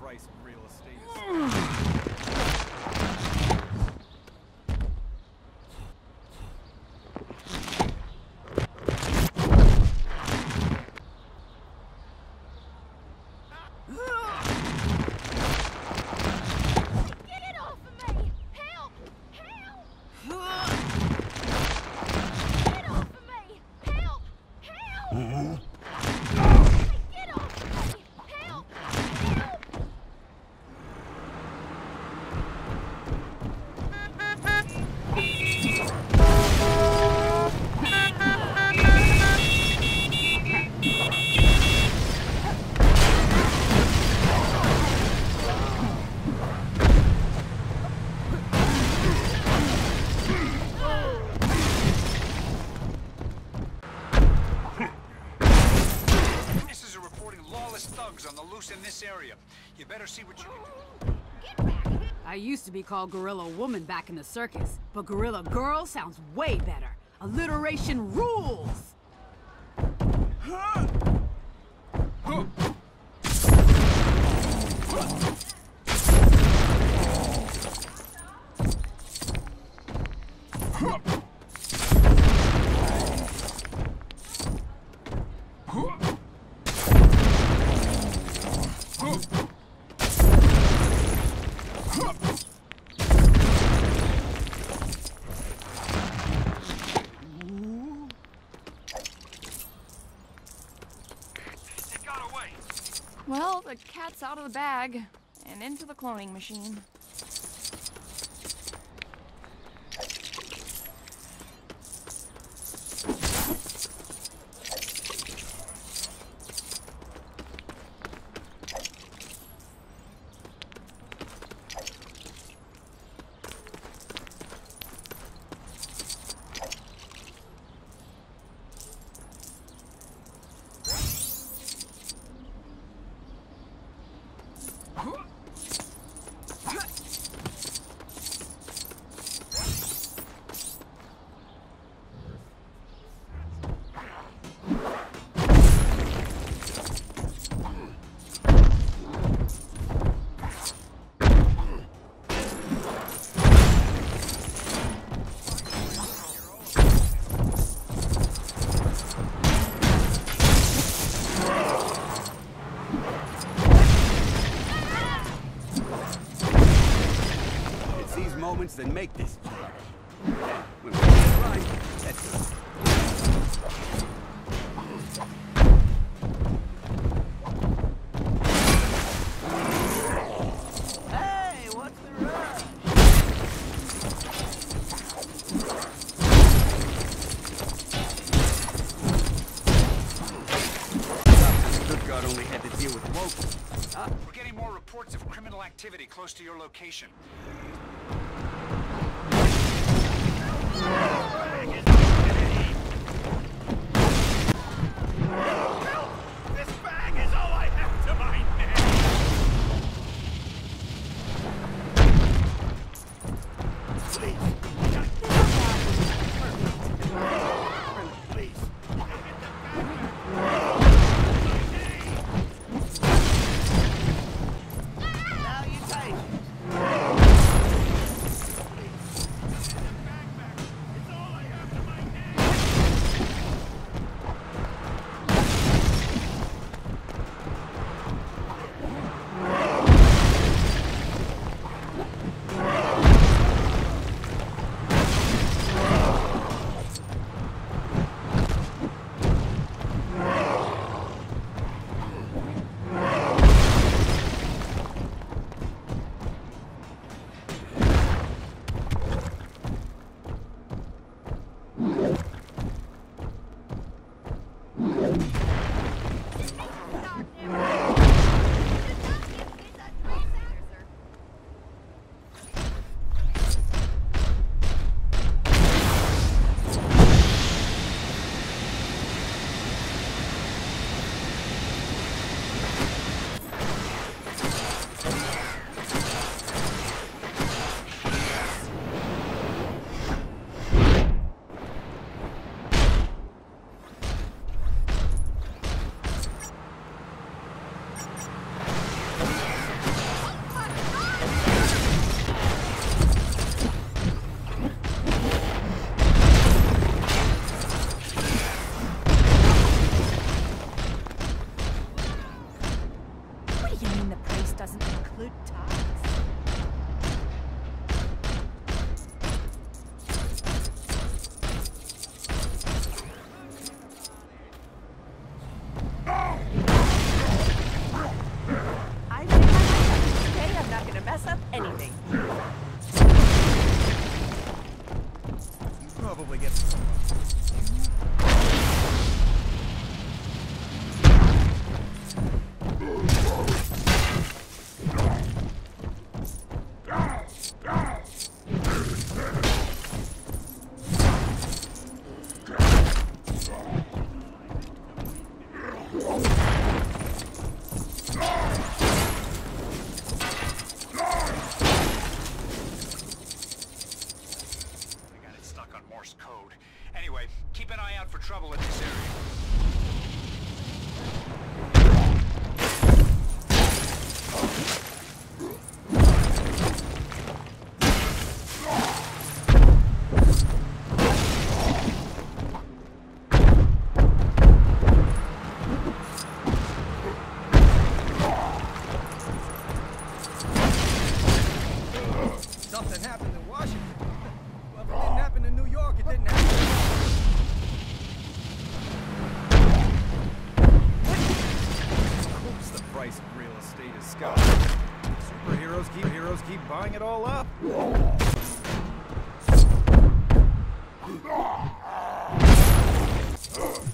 price of real estate is. On the loose in this area. You better see what you can do. I used to be called Gorilla Woman back in the circus, but Gorilla Girl sounds way better. Alliteration rules! Well, the cat's out of the bag and into the cloning machine. Then make this. When we get it right, that's it. Hey, what's the rush? Stuttgart only had to deal with locals. We're getting more reports of criminal activity close to your location. This bag is all I have to my name. Please. Please. Now you take it. place doesn't include ties. I made my mind up. Today I'm not gonna mess up anything. You probably get some. Morse code. Anyway, keep an eye out for trouble in this area. Something happened in Washington. Well, if it didn't happen in New York, it didn't happen. Of course the price of real estate is sky. Superheroes keep buying it all up.